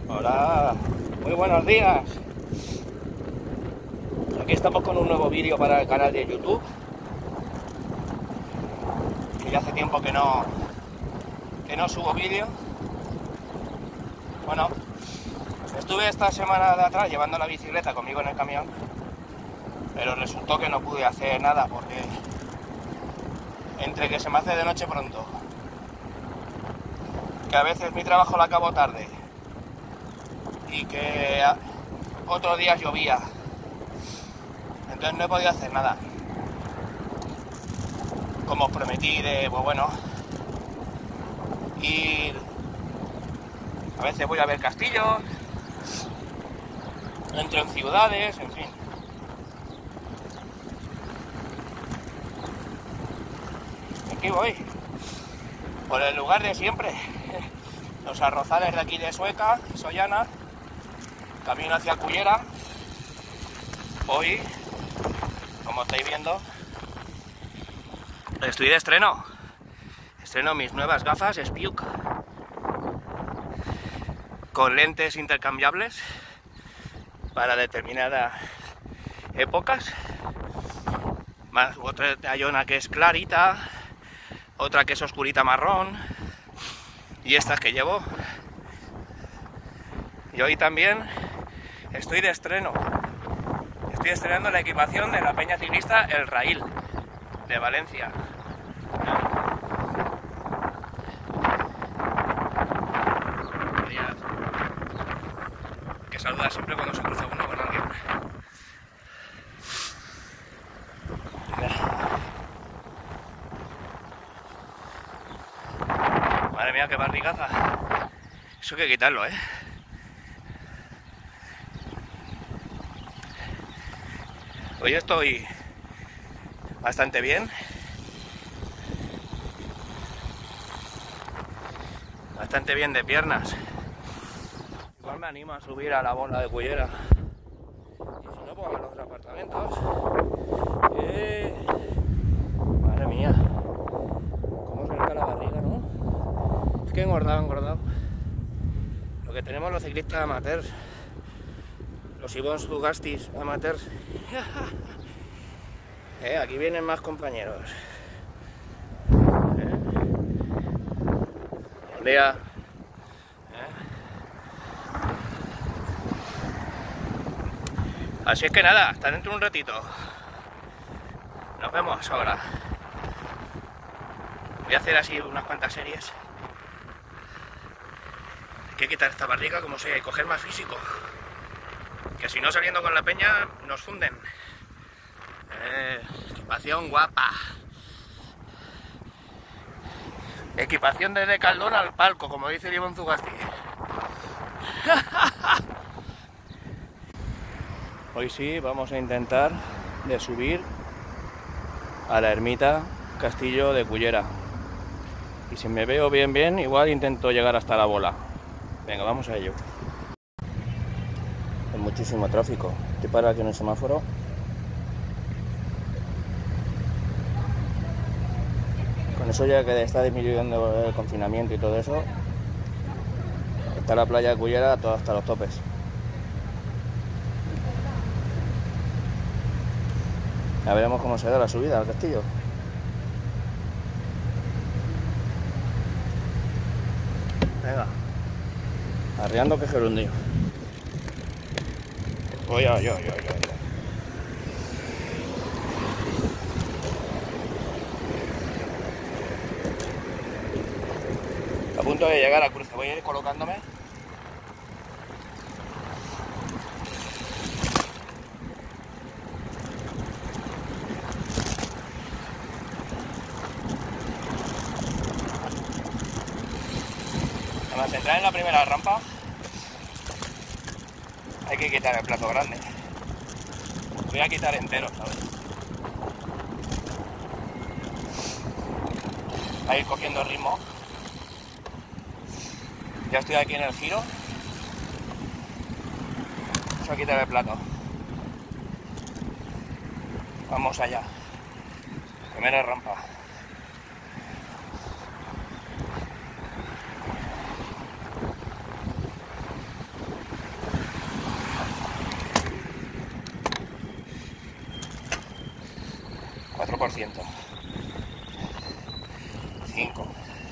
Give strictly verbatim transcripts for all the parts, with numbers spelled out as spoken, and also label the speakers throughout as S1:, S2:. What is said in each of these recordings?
S1: Hola, muy buenos días. Aquí estamos con un nuevo vídeo para el canal de YouTube, que ya hace tiempo que no que no subo vídeo. Bueno, estuve esta semana de atrás llevando la bicicleta conmigo en el camión, pero resultó que no pude hacer nada porque entre que se me hace de noche pronto, que a veces mi trabajo lo acabo tarde y que otros días llovía, entonces no he podido hacer nada. Como os prometí de, pues bueno, ir, a veces voy a ver castillos, entro en ciudades, en fin. Aquí voy, por el lugar de siempre, los arrozales de aquí de Sueca, Sollana, camino hacia Cullera. Hoy, como estáis viendo, estoy de estreno, estreno mis nuevas gafas Spiuk, con lentes intercambiables para determinadas épocas, más otra de Iona que es clarita, otra que es oscurita marrón, y estas que llevo. Y hoy también estoy de estreno, estoy estrenando la equipación de la peña ciclista El Rail de Valencia. Que saluda siempre cuando se cruza uno con alguien. Madre mía, qué barrigaza. Eso hay que quitarlo, ¿eh? Hoy estoy bastante bien. Bastante bien de piernas. Igual me animo a subir a la bola de Cullera. Y si no, pues a los apartamentos. Eh... Madre mía. Cómo se nota la barriga, ¿no? Es que he engordado, engordado. Lo que tenemos los ciclistas amateurs. Los Ivons Zugastis amateurs. eh, aquí vienen más compañeros. Eh. Olea. Así es que nada, hasta dentro de un ratito. Nos vemos ahora. Voy a hacer así unas cuantas series. Hay que quitar esta barriga como sea y coger más físico. Que si no, saliendo con la peña nos funden. Eh, equipación guapa. Equipación desde Caldón al palco, como dice el Ivón Zugasti. Hoy sí vamos a intentar de subir a la ermita Castillo de Cullera. Y si me veo bien bien, igual intento llegar hasta la bola. Venga, vamos a ello. Hay muchísimo tráfico. Estoy parado aquí en el semáforo. Con eso ya que está disminuyendo el confinamiento y todo eso, está la playa de Cullera todo hasta los topes. Ya veremos cómo se da la subida al castillo. Venga, arreando que gerundio. Oye, oye, oye, oye. A punto de llegar a cruce, voy a ir colocándome. Además, entrar en la primera rampa hay que quitar el plato grande. Voy a quitar entero, ¿sabes? A ir cogiendo ritmo. Ya estoy aquí en el giro. Vamos a quitar el plato. Vamos allá. Primera rampa. ciento. cinco.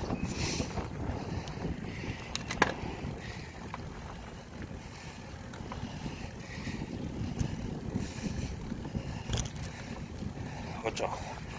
S1: ocho.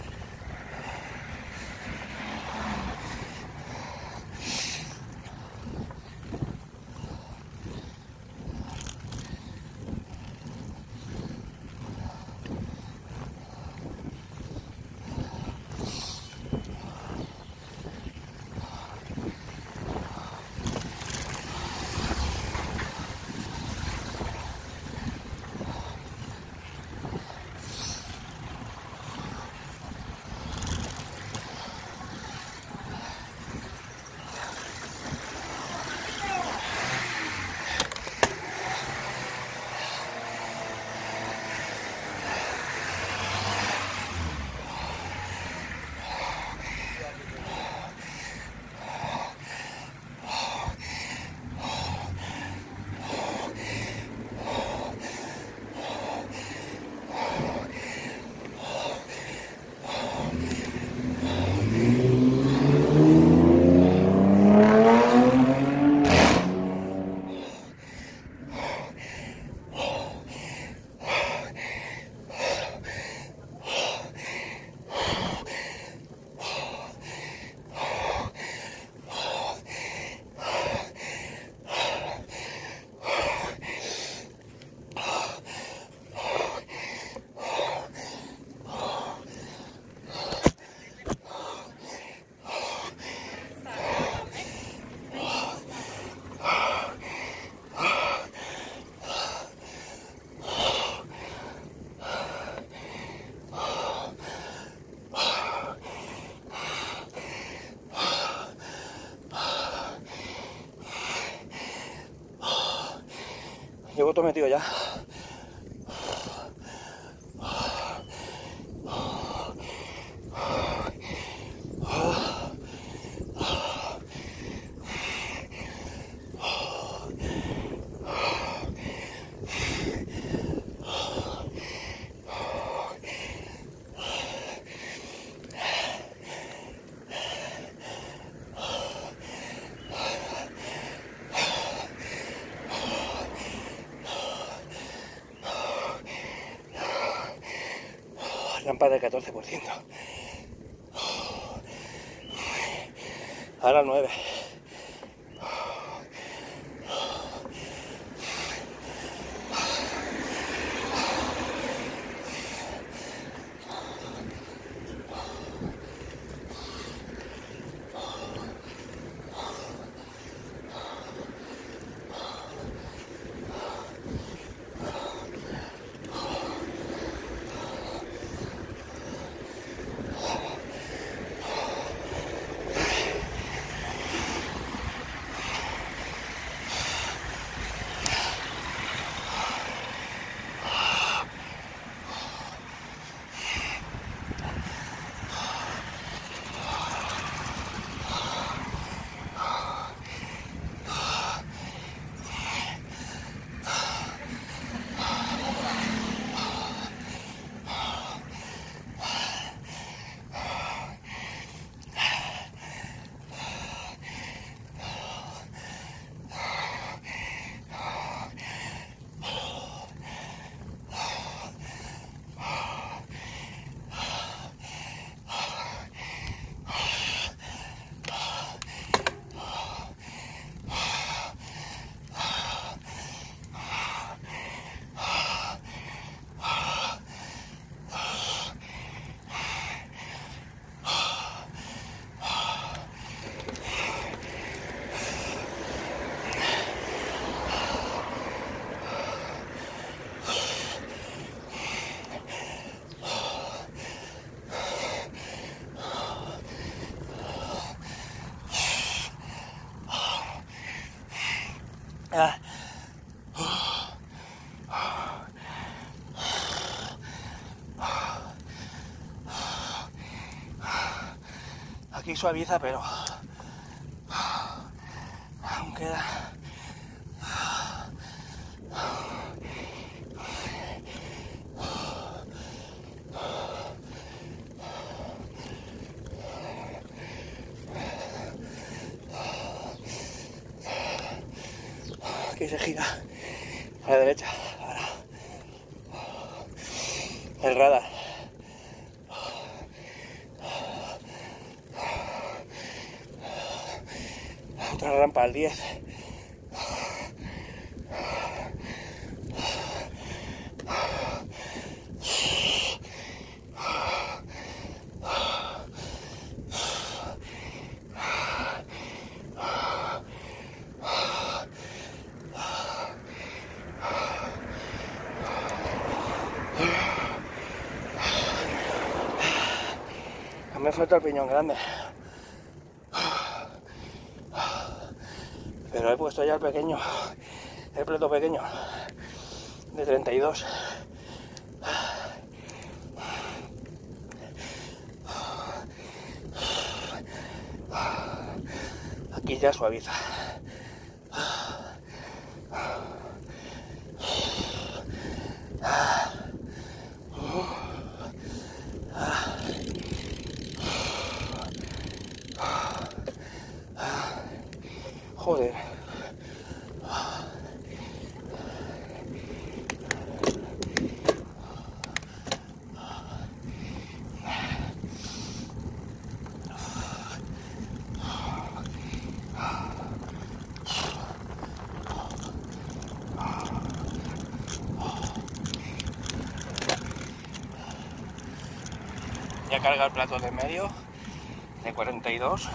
S1: Llevo todo metido ya. Rampa del catorce por ciento. Ahora nueve. Ah. Aquí suaviza, pero aún queda. que se gira a la derecha. Ahora. El radar. Otra rampa al diez. Me falta el piñón grande, pero he puesto ya el pequeño, el plato pequeño de treinta y dos. Aquí ya suaviza. Joder. Ya carga el plato de medio de cuarenta y dos.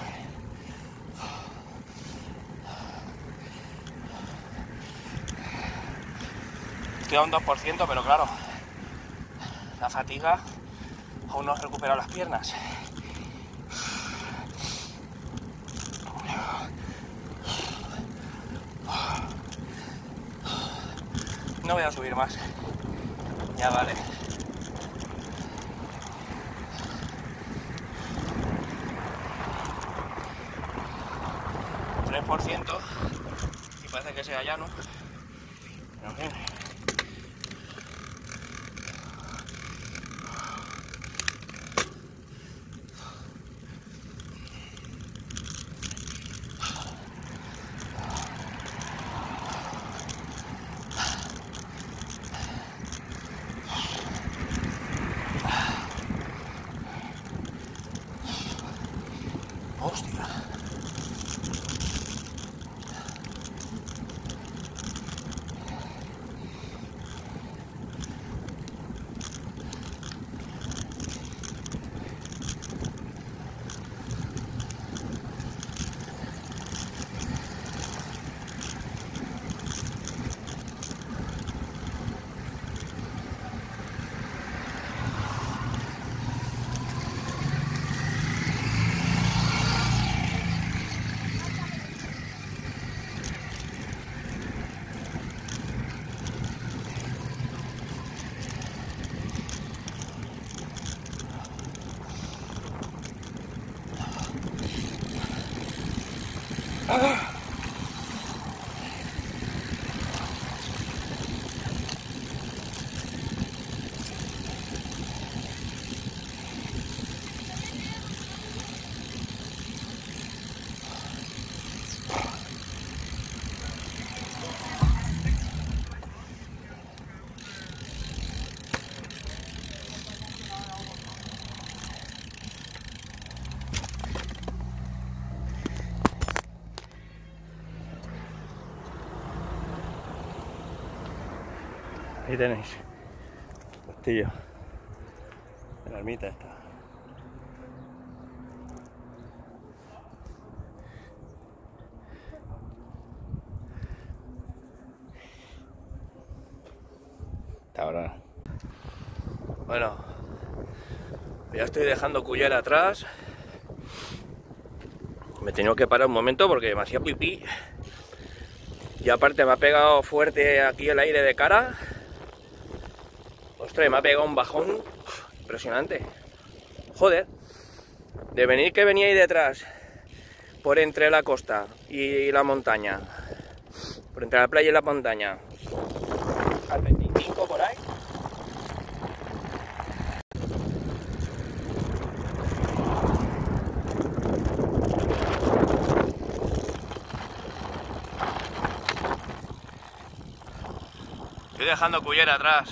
S1: Estoy a un dos por ciento, pero claro, la fatiga aún no he recuperado las piernas. No voy a subir más. Ya vale. tres por ciento y parece que sea llano. Pero en fin. Hostia. Ah. Ahí tenéis el castillo de la ermita esta. Hasta ahora. Bueno, ya estoy dejando Cullera atrás. Me he tenido que parar un momento porque me hacía pipí. Y aparte me ha pegado fuerte aquí el aire de cara. Ostras, me ha pegado un bajón impresionante. Joder, de venir que venía ahí detrás, por entre la costa y la montaña, por entre la playa y la montaña, al veinticinco por ahí. Estoy dejando Cullera atrás.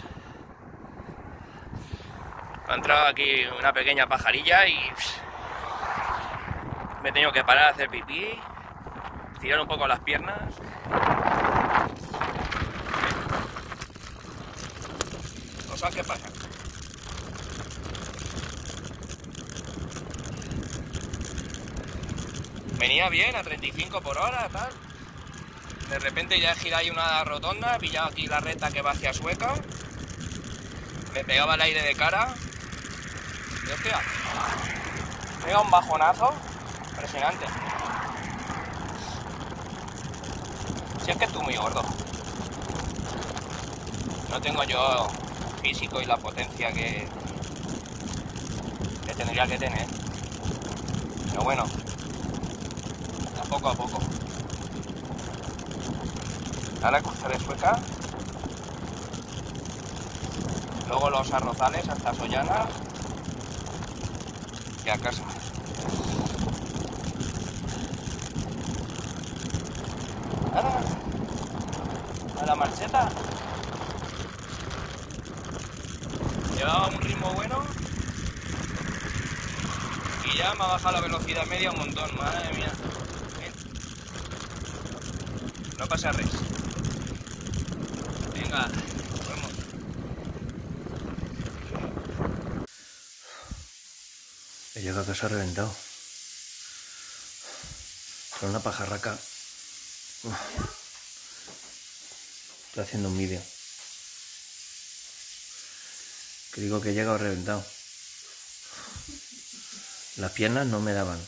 S1: Ha entrado aquí una pequeña pajarilla y me he tenido que parar a hacer pipí, estirar un poco las piernas. Cosas que pasan. Venía bien a treinta y cinco por hora, tal. De repente ya he girado ahí una rotonda, he pillado aquí la recta que va hacia Sueca. Me pegaba el aire de cara. Y hostia, me pega un bajonazo impresionante. Si es que estoy muy gordo. No tengo yo físico y la potencia que, que tendría que tener. Pero bueno, a poco a poco. Ahora cruzaré Sueca. Luego los arrozales hasta Sollana. Y a casa. Nada. A la marcheta. Llevaba un ritmo bueno. Y ya me ha bajado la velocidad media un montón. Madre mía. No pasa res. Venga, nos vemos. He llegado a casa reventado. Con una pajarraca. Estoy haciendo un vídeo. Que digo que he llegado reventado. Las piernas no me daban.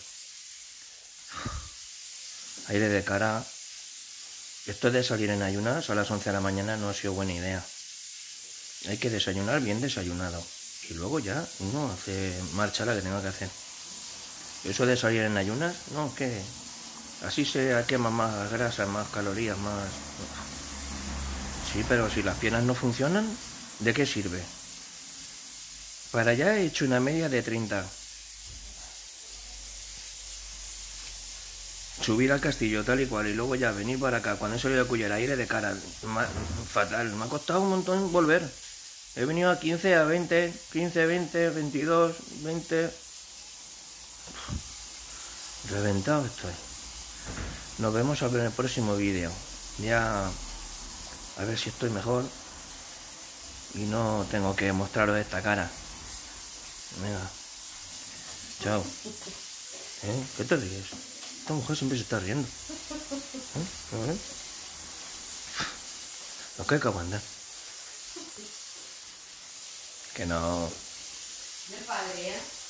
S1: Aire de cara. Esto de salir en ayunas a las once de la mañana no ha sido buena idea. Hay que desayunar bien desayunado. Y luego ya uno hace marcha la que tenga que hacer. Eso de salir en ayunas, no, que así se quema más grasa, más calorías, más... Sí, pero si las piernas no funcionan, ¿de qué sirve? Para allá he hecho una media de treinta. Subir al castillo tal y cual y luego ya venir para acá. Cuando he salido de Cullera, aire de cara, fatal. Me ha costado un montón volver. He venido a quince, a veinte, quince, veinte, veintidós, veinte... Reventado estoy. Nos vemos en el próximo vídeo. Ya a ver si estoy mejor y no tengo que mostraros esta cara. Venga. Chao. ¿Eh? ¿Qué te ríes? Esta mujer siempre se está riendo. ¿Eh? ¿Eh? Lo que acabo de andar. Que no.
S2: De padre, ¿eh?